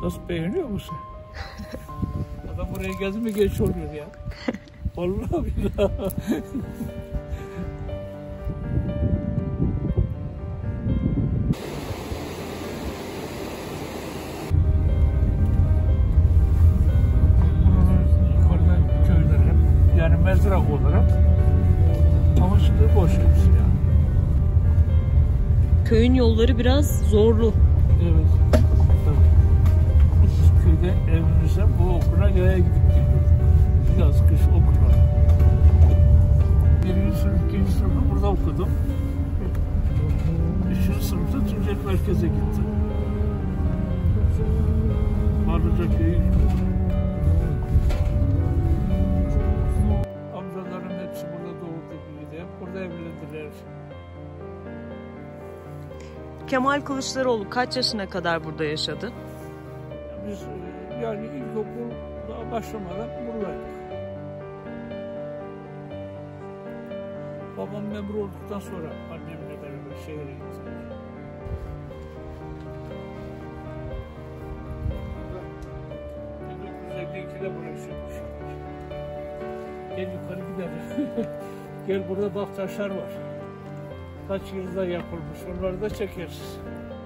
Nasıl, beğeniyor musun? Adam buraya geldi mi geç oluyor ya. Vallahi billahi. Yani mezrak olarak havasında boş hepsi ya. Köyün yolları biraz zorlu. Evet. Tabii. Köyde evlenirsem bu okula yaya gidip geliyorum. Yaz kış okula. Birinci sınıf, ikinci sınıfı burada okudum. Üçüncü sınıfta Tunceli merkeze gittim. Marlıca köyü. Burada evlendiler. Kemal Kılıçdaroğlu kaç yaşına kadar burada yaşadı? Biz yani ilkokul daha başlamadan buradaydık. Babam memur olduktan sonra annemle beraber şehre gittik. Burada 1952'de buraya sürmüş. Gel yukarı gidelim. Gel, burada bak taşlar var. Kaç yılda yapılmış. Onları da çekeriz.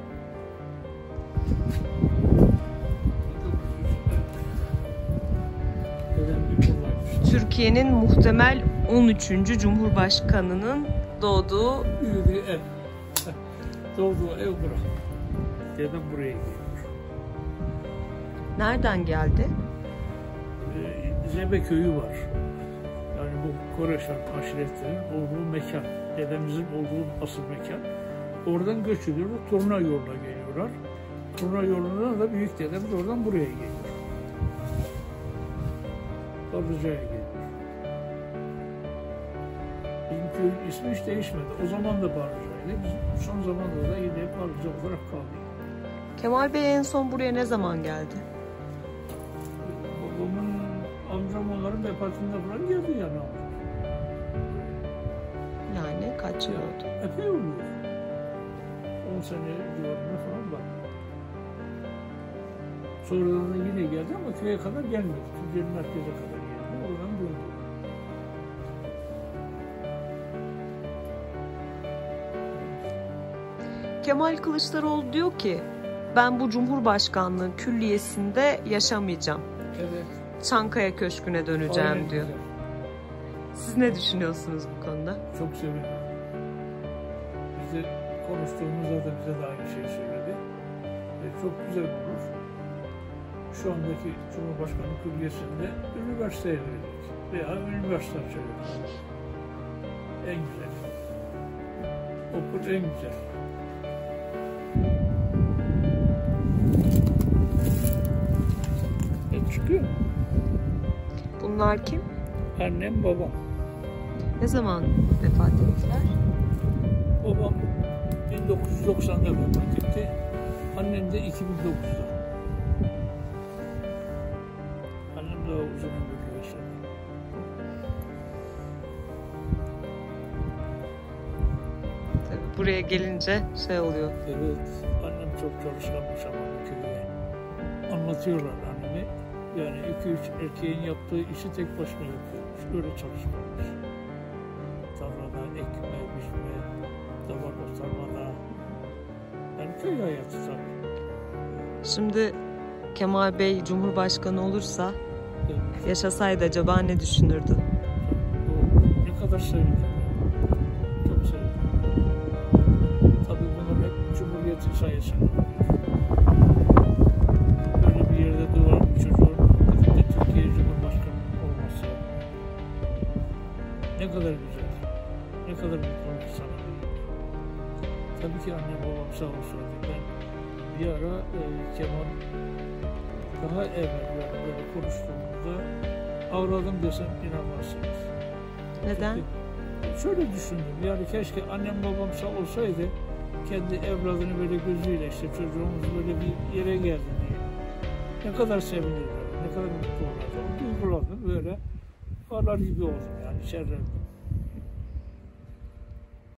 Türkiye'nin muhtemel 13. Cumhurbaşkanının doğduğu ev. Doğduğu ev bura. Dedem buraya geliyor. Nereden geldi? Zebe köyü var. Yani bu Koreşan aşiretlerin olduğu mekan, dedemizin olduğu asıl mekan. Oradan göç ediyorlar, Turna yoluna geliyorlar. Turna yolundan da büyük dedemiz oradan buraya geliyor. Barlıca'ya geliyor. Bizim köyün ismi hiç değişmedi. O zaman da Barlıca'ydı. Biz son zamanda da yine Barlıca olarak kaldık. Kemal Bey en son buraya ne zaman geldi? Babamın, amcam onların vefatında falan geldi yani. Yani kaç yıl oldu? Epey oluyor. 10 sene civarında falan var. Sonradan da yine geldi ama köye kadar gelmedi. Türkiye'nin merkeze kadar geldi. Oradan döndü. Kemal Kılıçdaroğlu diyor ki, ben bu Cumhurbaşkanlığı külliyesinde yaşamayacağım. Evet. Çankaya Köşkü'ne döneceğim Aynen diyor. güzel. Siz ne düşünüyorsunuz bu konuda? Çok sevindim. Biz de konuştuğumuzda da bize de aynı şeyi söyledi. Çok güzel olur. Şu andaki Cumhurbaşkanı külliyesinde üniversiteye verecek veya üniversite açacak. En güzel. Okul en güzel. Çıkıyor. Bunlar kim? Annem, babam. Ne zaman vefat ettiler? Babam 1990'da vefat etti. Annem de 2009'da. Annem daha uzun ömürlü yaşadı. Tabii buraya gelince şey oluyor. Evet. Annem çok çalışkanmış ama bu köyde. Anlatıyorlar annemi. Yani 2-3 erkeğin yaptığı işi tek başına yapıyormuş. Öyle çalışmamış. Tarlada ekme, biçme, davar kurtarmada. Yani köy hayatı tabii. Şimdi Kemal Bey Cumhurbaşkanı olursa, Evet. yaşasaydı acaba ne düşünürdü? O ne kadar sevindim. Çok sevindim. Tabii bunlar hep Cumhuriyet'in sayesinde oluyor. Böyle bir yerde doğan bir çocuğun de Türkiye Cumhurbaşkanı olması ne kadar güzel, ne kadar mutluluk sana veriyor. Tabii ki annem babam sağ olsaydı ben bir ara Kemal daha evvel yani böyle konuştuğumuzda avradım desem inanmazsınız. Neden? Çünkü şöyle düşündüm, yani keşke annem babam sağ olsaydı kendi evladını böyle gözüyle işte çocuğumuz böyle bir yere geldi diye. Ne kadar sevinirler, ne kadar mutlu olurlar. Duygulandım böyle ağlar gibi oldum yani içeride.